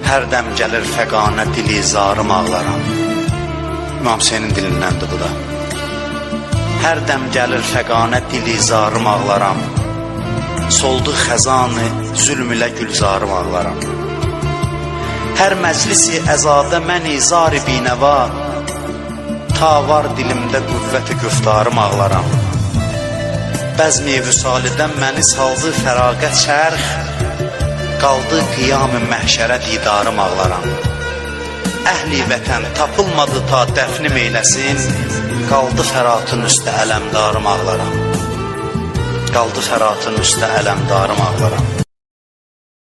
Hər dəm gəlir fəqanə dili zarım ağlaram. İmam Hüseynin dilindəndir bu da. Hər dəm gəlir fəqanə dili zarım ağlaram. Soldu xəzanı zülm ilə gülzarım ağlaram. Hər məclisi əzada məni zari binəva, ta var dilimdə qüvvət-i güftarım ağlaram. Bəzmi vüsalidən məni saldı fəraqət çərx, qaldı qiyam-ı məhşərə didarım ağlaram. Əhli vətən tapılmadı ta dəfnim eyləsin, qaldı fəratın üstə ələmdarım ağlaram. Qaldı fəratın üstə ələmdarım ağlaram.